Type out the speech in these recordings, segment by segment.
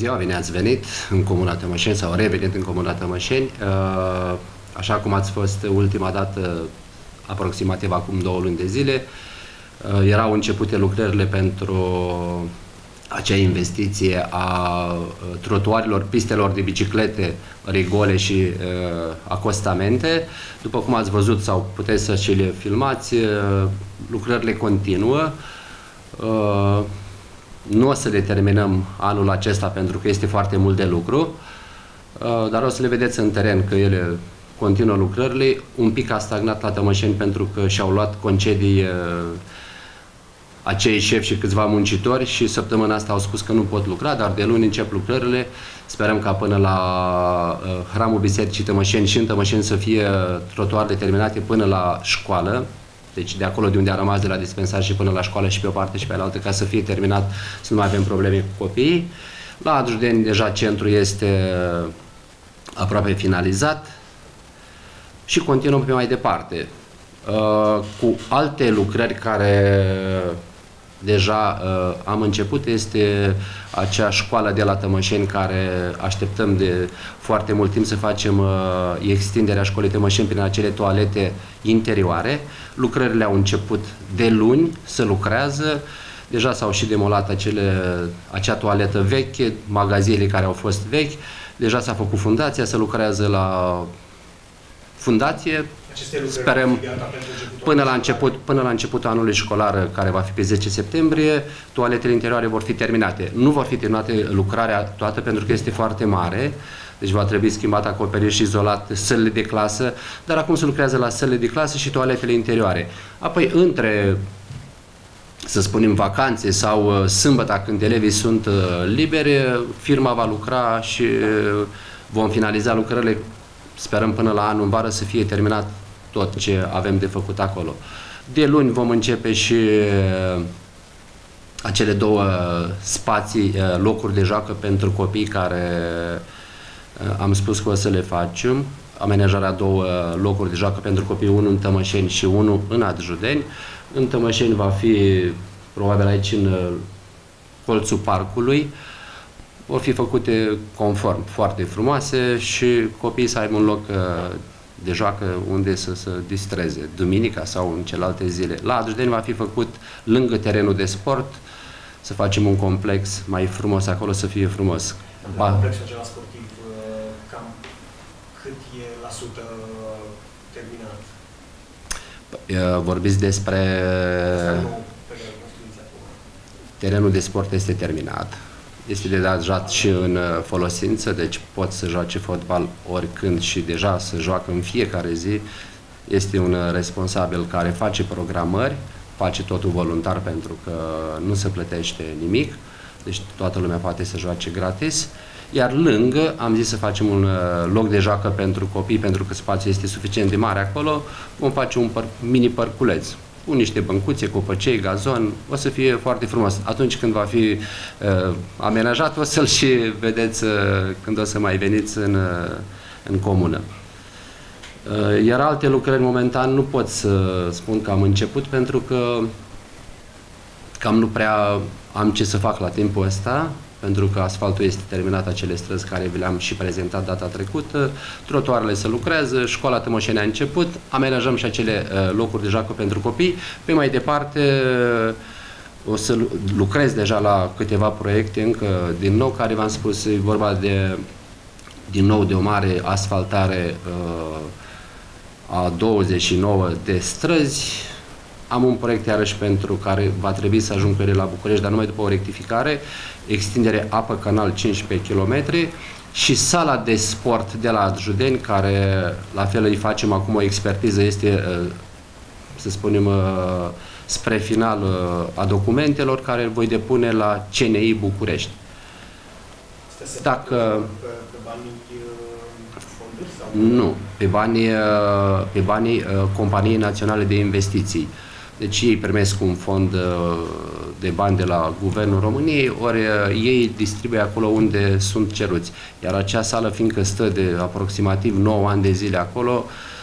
ziua, bine ați venit în Comuna Tămășeni sau revenit în Comuna Tămășeni. Așa cum ați fost ultima dată, aproximativ acum 2 luni de zile, erau începute lucrările pentru acea investiție a trotuarilor, pistelor de biciclete, rigole și acostamente. După cum ați văzut sau puteți să și le filmați, lucrările continuă. Nu o să le terminăm anul acesta pentru că este foarte mult de lucru, dar o să le vedeți în teren că ele continuă lucrările. Un pic a stagnat la Tămășeni pentru că și-au luat concedii acei șefi și câțiva muncitori și săptămâna asta au spus că nu pot lucra, dar de luni încep lucrările. Sperăm ca până la Hramul Bisericii Tămășeni și în Tămășeni să fie trotuarele terminate până la școală. Deci de acolo de unde a rămas de la dispensar și până la școală și pe o parte și pe altă, ca să fie terminat, să nu mai avem probleme cu copiii. La Adjudeni deja centrul este aproape finalizat și continuăm pe mai departe. Cu alte lucrări care deja am început, este acea școală de la Tămășeni care așteptăm de foarte mult timp să facem extinderea școlii Tămășeni prin acele toalete interioare. Lucrările au început de luni, se lucrează. Deja s-au și demolat acea toaletă veche, magaziile care au fost vechi. Deja s-a făcut fundația, se lucrează la fundație. Sperăm până la începutul anului școlar, care va fi pe 10 septembrie, toaletele interioare vor fi terminate. Nu vor fi terminate lucrarea toată pentru că este foarte mare, deci va trebui schimbat acoperiș și izolat sălile de clasă, dar acum se lucrează la sălile de clasă și toaletele interioare. Apoi, între, să spunem, vacanțe sau sâmbătă, când elevii sunt liberi, firma va lucra și vom finaliza lucrările. Sperăm până la anul, în vară, să fie terminat tot ce avem de făcut acolo. De luni vom începe și acele 2 spații, locuri de joacă pentru copii care am spus că o să le facem. Amenajarea 2 locuri de joacă pentru copii, unul în Tămășeni și unul în Adjudeni. În Tămășeni va fi probabil aici în colțul parcului. Vor fi făcute conform, foarte frumoase și copiii să aibă un loc de joacă unde să se distreze, duminica sau în celelalte zile. La Adjudeni va fi făcut lângă terenul de sport, să facem un complex mai frumos acolo, să fie frumos. La complexul acela sportiv, cam cât e la sută terminat? Vorbiți despre... Terenul de sport este terminat. Este deja și în folosință, deci pot să joace fotbal oricând și deja să joacă în fiecare zi. Este un responsabil care face programări, face totul voluntar pentru că nu se plătește nimic, deci toată lumea poate să joace gratis. Iar lângă am zis să facem un loc de joacă pentru copii, pentru că spațiul este suficient de mare acolo, vom face un mini parculeț cu niște băncuțe, copăcei, gazon, o să fie foarte frumos. Atunci când va fi amenajat, o să-l și vedeți când o să mai veniți în comună. Iar alte lucrări, momentan, nu pot să spun că am început, pentru că cam nu prea am ce să fac la timpul ăsta, pentru că asfaltul este terminat, acele străzi care vi le-am și prezentat data trecută, trotuarele se lucrează, școala Tămășeni a început, amenajăm și acele locuri de joacă pentru copii. Pe mai departe o să lucrez deja la câteva proiecte încă din nou, care v-am spus, e vorba din nou de o mare asfaltare a 29 de străzi. Am un proiect iarăși pentru care va trebui să ajung pe ele la București, dar numai după o rectificare, extindere apă-canal 15 km și sala de sport de la Adjudeni, care la fel îi facem acum o expertiză, este, să spunem, spre final a documentelor, care îl voi depune la CNI București. Dacă... Pe banii fonduri sau? Nu, pe banii Companiei Naționale de Investiții. Deci ei primesc un fond de bani de la Guvernul României, ori ei distribuie acolo unde sunt ceruți. Iar acea sală, fiindcă stă de aproximativ 9 ani de zile acolo,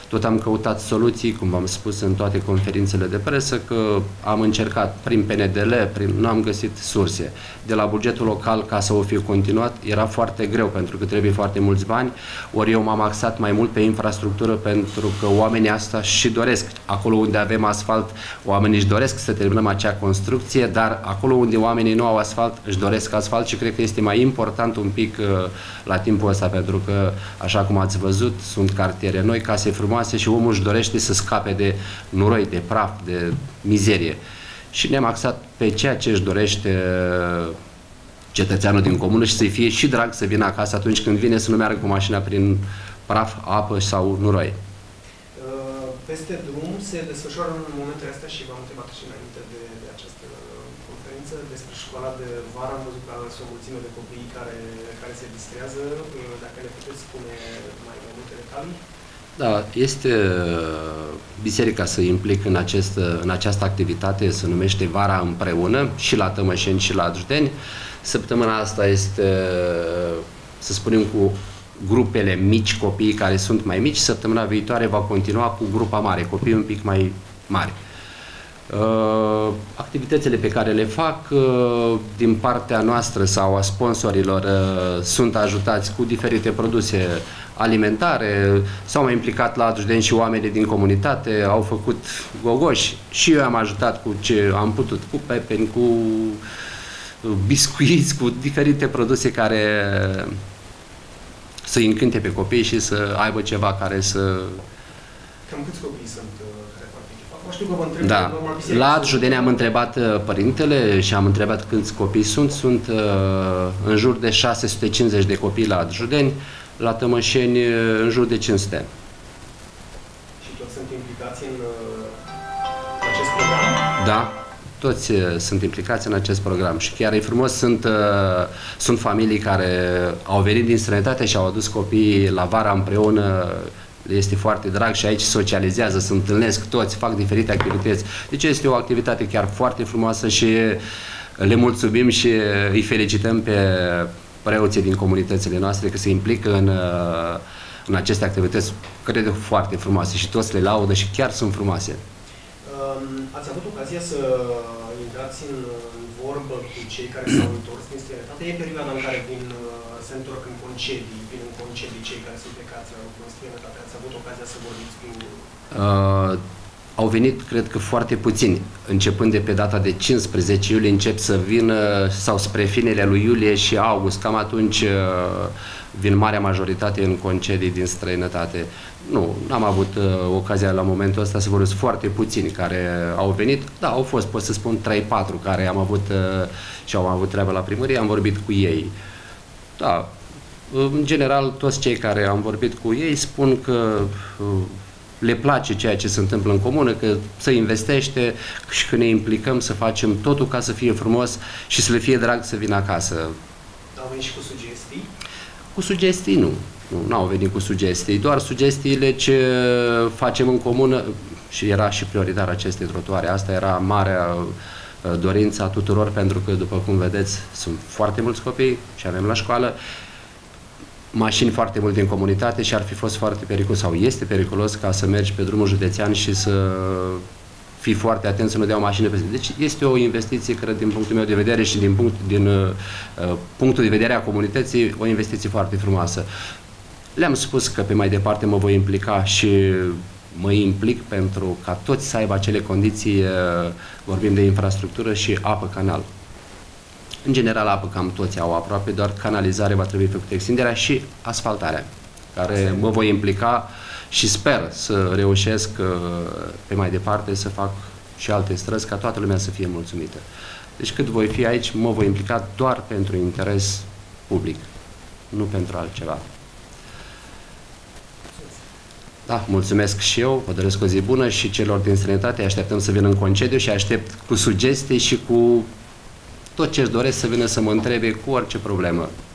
Tot am căutat soluții, cum v-am spus în toate conferințele de presă, că am încercat prin PNDL, nu am găsit surse. De la bugetul local, ca să o fi continuat, era foarte greu, pentru că trebuie foarte mulți bani, ori eu m-am axat mai mult pe infrastructură, pentru că oamenii asta și doresc. Acolo unde avem asfalt, oamenii își doresc să terminăm acea construcție, dar acolo unde oamenii nu au asfalt, își doresc asfalt și cred că este mai important un pic la timpul ăsta, pentru că, așa cum ați văzut, sunt cartiere noi, case frumoase și omul își dorește să scape de noroi, de praf, de mizerie. Și ne-am axat pe ceea ce își dorește cetățeanul din comună și să-i fie și drag să vină acasă atunci când vine, să nu meargă cu mașina prin praf, apă sau noroi. Peste drum se desfășoară în momentele astea și v-am întrebat și înainte de această conferință despre școala de vară. Am văzut că sunt o mulțime de copii care se distrează. Dacă ne puteți spune mai multe detalii? Da, este biserica să implic în această activitate, se numește Vara împreună, și la Tămășeni și la Adjudeni. Săptămâna asta este, să spunem, cu grupele mici, copiii care sunt mai mici. Săptămâna viitoare va continua cu grupa mare, copii un pic mai mari. Activitățile pe care le fac din partea noastră sau a sponsorilor sunt ajutați cu diferite produse alimentare, s-au mai implicat la Adjudeni și oamenii din comunitate, au făcut gogoși și eu am ajutat cu ce am putut, cu pepeni, cu biscuiți, cu diferite produse care să-i încânte pe copii și să aibă ceva care să... Cam câți copii sunt care participă? Știu că vă întreb, da. La Adjudeni am întrebat părintele și am întrebat câți copii sunt. Sunt în jur de 650 de copii la Adjudeni, la Tămășeni în jur de 500. Și toți sunt implicați în acest program? Da. Toți sunt implicați în acest program și chiar e frumos, sunt familii care au venit din străinătate și au adus copiii la Vara împreună, le este foarte drag și aici socializează, se întâlnesc toți, fac diferite activități. Deci este o activitate chiar foarte frumoasă și le mulțumim și îi felicităm pe preoții din comunitățile noastre că se implică în aceste activități, cred, foarte frumoase și toți le laudă și chiar sunt frumoase. Ați avut ocazia să intrați în vorbă cu cei care s-au întors din străinătate? E perioada în care se întorc în concedii, cei care sunt plecați în străinătate. Ați avut ocazia să vorbiți cu... Au venit, cred că, foarte puțini. Începând de pe data de 15 iulie încep să vină, sau spre finele lui iulie și august. Cam atunci vin marea majoritate în concedii din străinătate. Nu, n-am avut ocazia la momentul ăsta să vorbesc, foarte puțini care au venit. Da, au fost, pot să spun, 3-4 care am avut și au avut treabă la primărie, am vorbit cu ei. Da, în general, toți cei care am vorbit cu ei spun că le place ceea ce se întâmplă în comună, că se investește și că ne implicăm să facem totul ca să fie frumos și să le fie drag să vină acasă. Au venit și cu sugestii? Cu sugestii nu. Nu au venit cu sugestii, doar sugestiile ce facem în comună și era și prioritar aceste trotuare. Asta era marea dorință a tuturor, pentru că, după cum vedeți, sunt foarte mulți copii și avem la școală mașini foarte multe în comunitate și ar fi fost foarte periculos sau este periculos ca să mergi pe drumul județean și să fii foarte atent să nu dea o mașină pe zi. Deci este o investiție, cred, din punctul meu de vedere și din punctul de vedere a comunității, o investiție foarte frumoasă. Le-am spus că pe mai departe mă voi implica și mă implic pentru ca toți să aibă acele condiții, vorbim de infrastructură și apă, canal. În general, apă cam toți au aproape, doar canalizare va trebui făcută, extinderea și asfaltarea, care mă voi implica și sper să reușesc pe mai departe să fac și alte străzi ca toată lumea să fie mulțumită. Deci cât voi fi aici, mă voi implica doar pentru interes public, nu pentru altceva. Da, mulțumesc și eu, vă doresc o zi bună și celor din străinătate, așteptăm să vină în concediu și aștept cu sugestii și cu tot ce își doresc să vină să mă întrebe cu orice problemă.